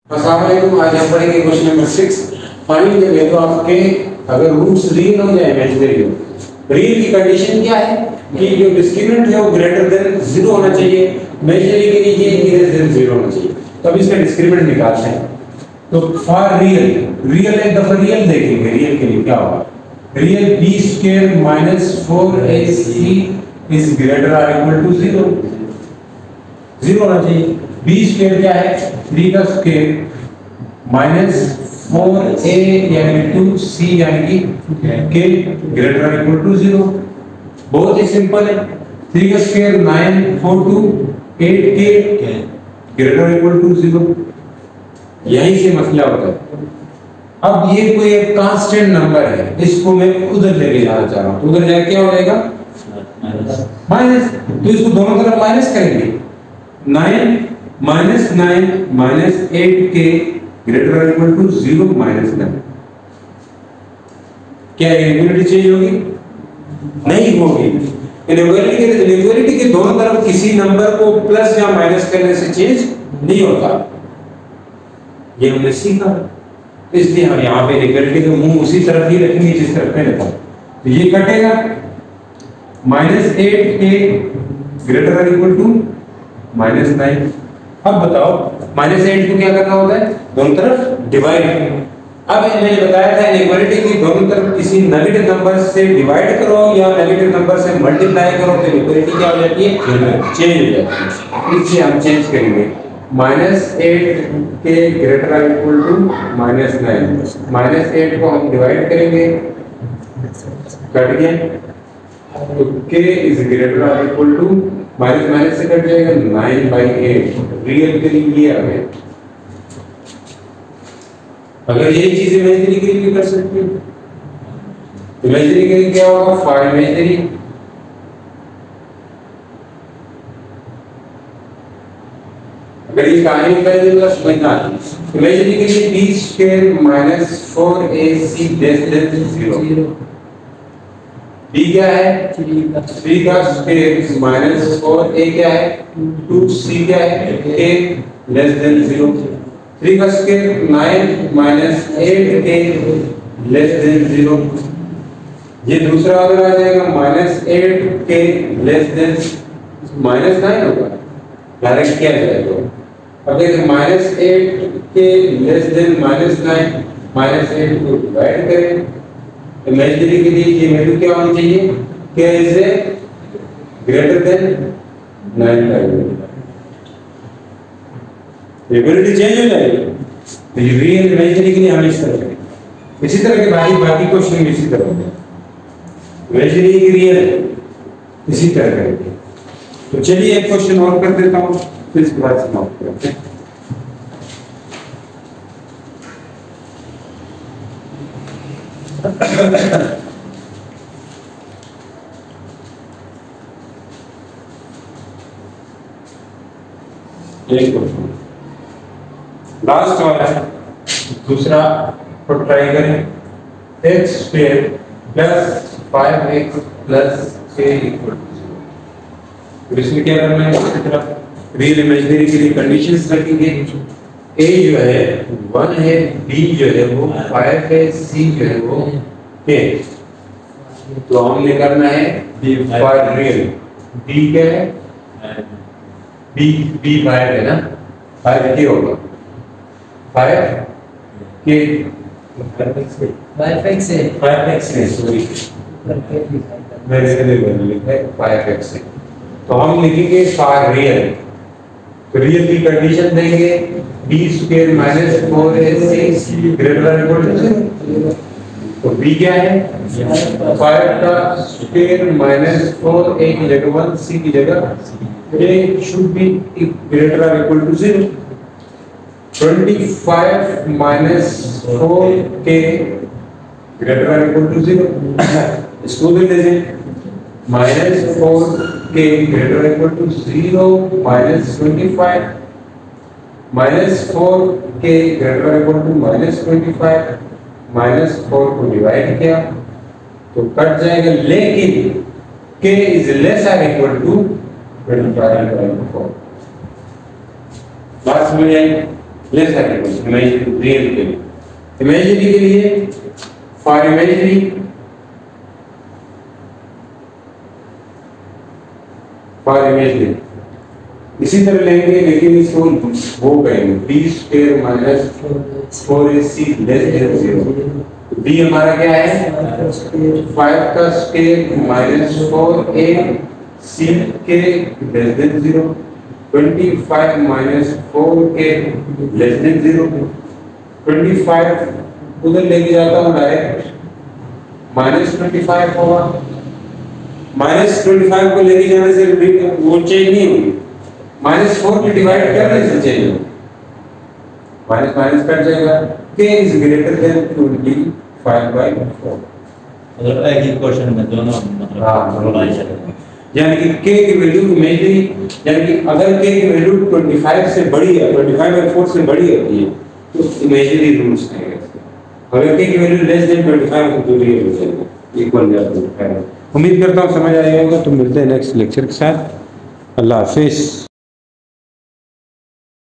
अस्सलाम वालेकुम। आज हम पढ़ेंगे question number 6। Find the value of k अगर रूट्स रियल हो या इमेजिनरी हो। रियल की कंडीशन क्या है कि जो डिस्क्रिमिनेंट है वो ग्रेटर देन 0 होना चाहिए, इमेजिनरी के लिए ये ग्रेटर देन 0 होना चाहिए। तो अब इसका डिस्क्रिमिनेंट निकालते हैं। तो फॉर रियल, रियल एक दफा रियल देखेंगे। रियल के लिए क्या होगा? Real b² - 4ac is greater और इक्वल टू 0। 0 होना चाहिए। b² क्या है? 3 का स्क्वायर माइनस 4a यानी 2c यानी कि k ग्रेटर और इक्वल टू 0। बहुत ही सिंपल है। 3 का स्क्वायर 9 4 2 8k ग्रेटर और इक्वल टू 0। यहीं से मसला होता है। अब ये कोई एक कांस्टेंट नंबर है, इसको मैं उधर लेके जाना चाह रहा हूं। तो उधर जाके क्या हो जाएगा? माइनस। तो इसको दोनों तरफ माइनस करेंगे। 9 - 8k ग्रेटर और इक्वल टू 0 - 9। क्या इक्वालिटी चेंज होगी? नहीं होगी। इक्वालिटी के दोनों तरफ किसी नंबर को प्लस या माइनस करने से चेंज नहीं होता। ये हमने सीखा, इसलिए हम यहाँ पे इक्वालिटी का मुंह उसी तरफ ही रखेंगे जिस तरफ मैंने था। तो ये कटेगा -8k ग्रेटर और इक्वल टू -9। अब बताओ -8 को क्या करना होता है? दोनों तरफ डिवाइड। अब मैंने बताया था इक्वालिटी की दोनों तरफ किसी नेगेटिव नंबर से डिवाइड करो या नेगेटिव नंबर से मल्टीप्लाई करो तो इक्वालिटी क्या हो जाती है? चेंज हो जाती है। इससे हम चेंज करेंगे। -8k ग्रेटर और इक्वल टू -9। -8 को हम डिवाइड करेंगे, कट गया। तो k इज ग्रेटर और इक्वल टू माइनस से कट जाएगा 9/8। रियल के लिए ये आ गया। अगर यही चीज इमेजिनरी के लिए भी कर सकते हो। इमेजिनरी के लिए क्या होगा? 5 इमेजिनरी अगर ये कहानी पहले समझना है। इमेजिनरी के लिए b² - 4ac < 0। b क्या है? 3 का स्क्वायर माइनस 4a क्या है? 2c क्या है? a < 0। 3 का स्क्वायर 9 - 8a < 0। ये दूसरा अगर आ जाएगा -8k -9 होगा। डायरेक्ट किया जाएगा। अब देखिए -8k -9 -8 को डिवाइड करें। इमेजिनरी के लिए ये वैल्यू क्या होनी चाहिए? k is greater than 9। Equality change हो जाएगी। तो ये रियल इमेजिनरी के लिए हम इस तरह करेंगे। इसी तरह के बाकी क्वेश्चन भी इसी तरह होंगे। इमेजिनरी की रियल इसी तरह करेंगे। तो चलिए एक क्वेश्चन और कर देता हूँ, फिर इसके बाद समाप्त करते हैं। लास्ट वाला है, दूसरा को ट्राई करें। x² + 5x + k = 0। इसमें क्या करना है? इसी तरफ रियल इमेजिनरी के लिए कंडीशंस रखेंगे। a जो है 1 है, b जो है वो 5 है, c जो है वो k। तो हमने करना है फॉर रियल। b क्या है? b 5 है ना, 5k होगा। 5k 5x है, सॉरी मैंने गलत लिखा है, 5x है। तो हम लिखेंगे फॉर रियल। तो रियल की कंडीशन देंगे b² - 4ac ग्रेटर और इक्वल टू 0। तो b क्या है? 5 का स्क्वायर माइनस 4a की जगह 1, c की जगह a शुड बी ग्रेटर और इक्वल टू 0। 25 - 4k ग्रेटर और इक्वल टू 0। इसको भी ले लें -4k ग्रेटर और इक्वल टू 0 - 25 -4k ग्रेटर और इक्वल टू -25 -4 को डिवाइड किया तो कट जाएगा, लेकिन k इज लेस और इक्वल टू 25/4। बात समझ आई? लेस हाइपोटेन्यूज इमेजिनरी रियल के लिए। इमेजिनरी के लिए फॉर इमेजिनरी इसी तरह लेंगे, लेकिन इसको वो कहेंगे b square minus 4ac less than 0। b हमारा क्या है 5 का स्क्वायर माइनस 4a c के less than 0। 25 minus 4k less than 0। 25 उधर लेके जाता हूँ डायरेक्ट, माइनस 25 होगा। माइनस 25 को लेके जाने से वो चेंज नहीं होगी, माइनस 4 के डिवाइड करने से चेंज होगा, माइनस माइनस कट जाएगा। k is greater than 25/4। मतलब एक ही क्वेश्चन में दोनों मतलब यानी कि k की वैल्यू इमेजिनरी, यानी कि अगर k की वैल्यू 25 से बड़ी है, 25/4 से बड़ी होती है तो इमेजिनरी रूल्स हैं। अगर k की वैल्यू लेस देन 25 तो रियल हो जाएगा, इक्वल जाता है। उम्मीद करता हूँ समझ आया होगा। तो मिलते हैं नेक्स्ट लेक्चर के साथ। अल्लाह हाफिज़।